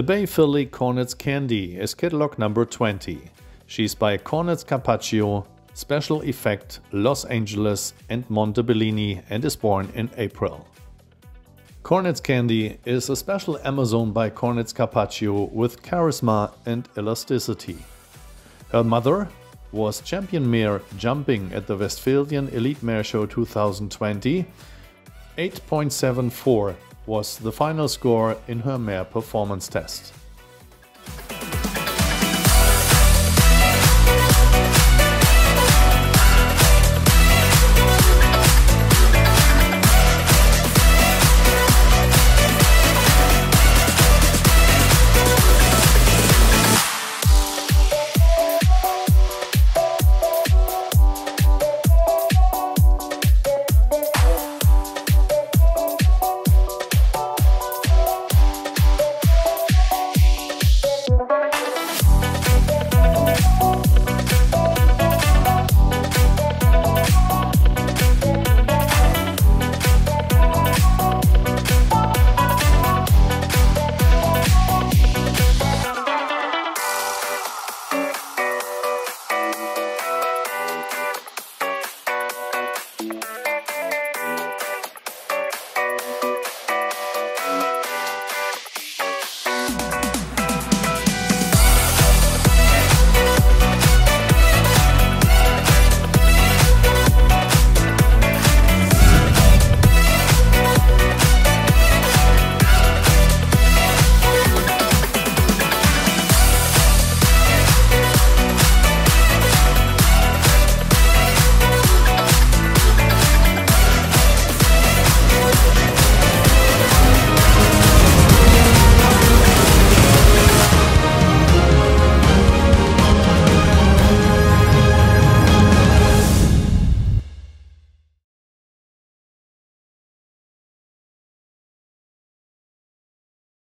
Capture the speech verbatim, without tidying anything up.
Bay filly Cornet's Candy is catalog number twenty. She's by Cornet's Carpaccio, Special Effect, Los Angeles and Montebellini, and is born in April. Cornet's Candy is a special Amazon by Cornet's Carpaccio with charisma and elasticity. Her mother was champion mare jumping at the Westphalian Elite Mare Show two thousand twenty. eight point seven four was the final score in her mare performance test.